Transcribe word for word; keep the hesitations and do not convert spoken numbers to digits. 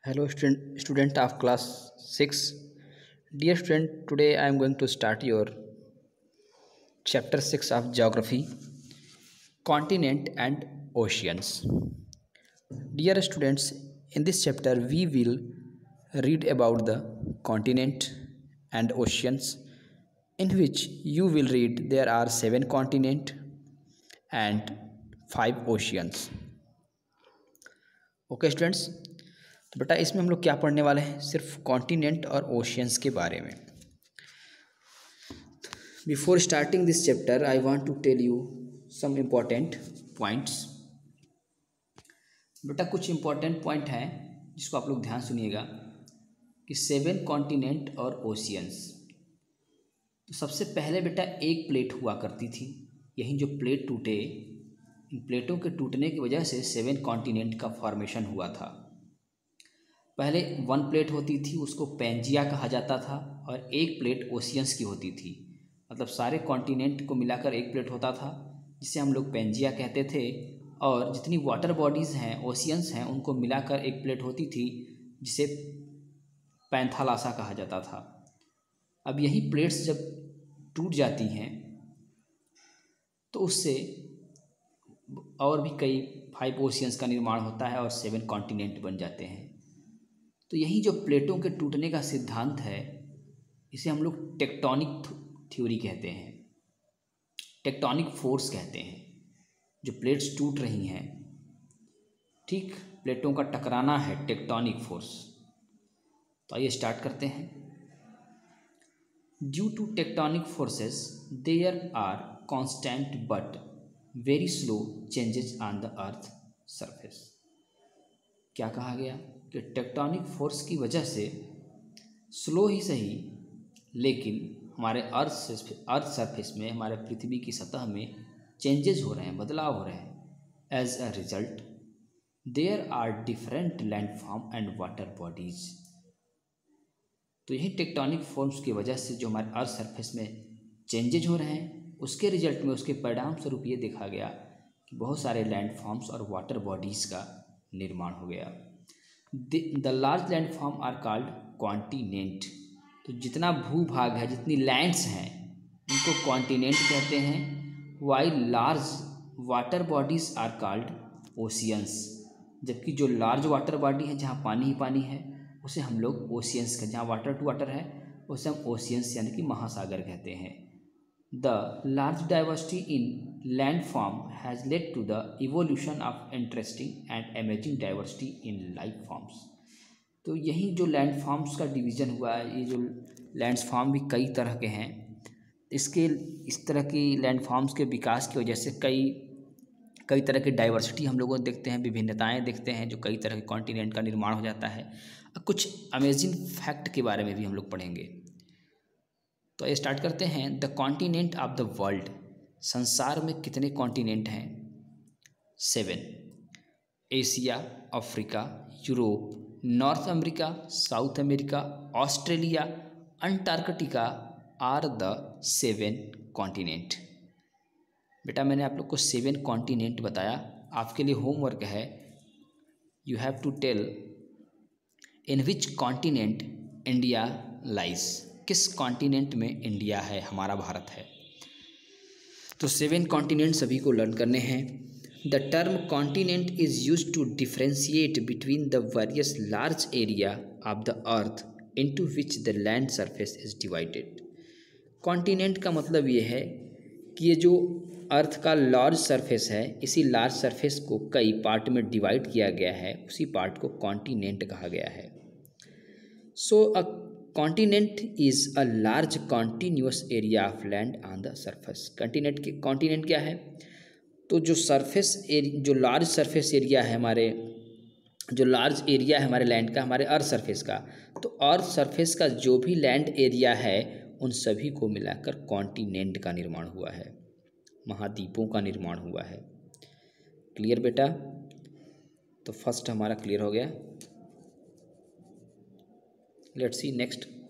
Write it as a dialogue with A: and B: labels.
A: Hello, student, student of class six. Dear student, today I am going to start your chapter six of geography, continent and oceans. Dear students, in this chapter we will read about the continent and oceans, in which you will read there are seven continent and five oceans. Okay students, तो बेटा इसमें हम लोग क्या पढ़ने वाले हैं, सिर्फ कॉन्टिनेंट और ओशियंस के बारे में। Before starting this chapter I want to tell you some important points. बेटा कुछ इम्पॉर्टेंट पॉइंट हैं जिसको आप लोग ध्यान सुनिएगा कि सेवन कॉन्टिनेंट और ओशियंस। तो सबसे पहले बेटा एक प्लेट हुआ करती थी, यही जो प्लेट टूटे, इन प्लेटों के टूटने की वजह से सेवन कॉन्टिनेंट का फॉर्मेशन हुआ था। पहले वन प्लेट होती थी, उसको पैंजिया कहा जाता था, और एक प्लेट ओशियंस की होती थी। मतलब सारे कॉन्टिनेंट को मिलाकर एक प्लेट होता था जिसे हम लोग पैंजिया कहते थे, और जितनी वाटर बॉडीज़ हैं, ओशियंस हैं, उनको मिलाकर एक प्लेट होती थी जिसे पैंथालासा कहा जाता था। अब यही प्लेट्स जब टूट जाती हैं तो उससे और भी कई फाइव ओशियंस का निर्माण होता है और सेवन कॉन्टिनेंट बन जाते हैं। तो यही जो प्लेटों के टूटने का सिद्धांत है, इसे हम लोग टेक्टोनिक थ्योरी कहते हैं, टेक्टोनिक फोर्स कहते हैं। जो प्लेट्स टूट रही हैं, ठीक, प्लेटों का टकराना है टेक्टोनिक फोर्स। तो आइए स्टार्ट करते हैं। Due to tectonic forces there are constant but very slow changes on the earth surface. क्या कहा गया कि टेक्टोनिक फोर्स की वजह से स्लो ही सही, लेकिन हमारे अर्थ से अर्थ सरफेस में, हमारे पृथ्वी की सतह में चेंजेस हो रहे हैं, बदलाव हो रहे हैं। As a result there are different landform and water bodies. तो यही टेक्टोनिक फोर्स की वजह से जो हमारे अर्थ सरफेस में चेंजेज हो रहे हैं, उसके रिजल्ट में, उसके परिणाम स्वरूप ये देखा गया कि बहुत सारे लैंडफॉर्म्स और वाटर बॉडीज़ का निर्माण हो गया। The large landform are called continent. तो जितना भूभाग है, जितनी लैंड्स हैं, उनको कॉन्टिनेंट कहते हैं। While large water bodies are called oceans. जबकि जो लार्ज वाटर बॉडी है, जहाँ पानी ही पानी है, उसे हम लोग ओशियंस कहते हैं। जहाँ वाटर टू वाटर है उसे हम ओशियंस यानी कि महासागर कहते हैं। The large diversity in landform has led to the evolution of interesting and amazing diversity in life forms। तो यही जो लैंडफॉर्म्स का डिवीज़न हुआ है, ये जो लैंडफॉर्म भी कई तरह के हैं, इसके इस तरह की लैंडफॉर्म्स के विकास की वजह से कई कई तरह की डाइवर्सिटी हम लोगों देखते हैं, विभिन्नताएं देखते हैं, जो कई तरह के कॉन्टिनेंट का निर्माण हो जाता है। कुछ अमेजिंग फैक्ट के बारे में भी हम लोग पढ़ेंगे। तो ये स्टार्ट करते हैं। The continent of the world. संसार में कितने कॉन्टिनेंट हैं? Seven. Asia, Africa, Europe, North America, South America, Australia, Antarctica are the seven continent. बेटा मैंने आप लोग को सेवन कॉन्टिनेंट बताया। आपके लिए होमवर्क है, you have to tell in which continent India lies. किस कॉन्टिनेंट में इंडिया है, हमारा भारत है। तो सेवन कॉन्टिनेंट सभी को लर्न करने हैं। The term continent is use to differentiate between the various large area of the earth into which the land surface is divided. Continent का मतलब ये है कि ये जो अर्थ का लार्ज सरफेस है, इसी लार्ज सरफेस को कई पार्ट में डिवाइड किया गया है, उसी पार्ट को कॉन्टिनेंट कहा गया है। So a continent is a large continuous area of land on the surface. Continent के कॉन्टिनेंट क्या है? तो जो सरफेस एरिया, जो लार्ज सरफेस एरिया है, हमारे जो लार्ज एरिया है हमारे लैंड का, हमारे अर्थ सरफेस का, तो अर्थ सरफेस का जो भी लैंड एरिया है, उन सभी को मिलाकर कॉन्टिनेंट का निर्माण हुआ है, महाद्वीपों का निर्माण हुआ है। क्लियर बेटा? तो फर्स्ट हमारा क्लियर हो गया। Let's see next.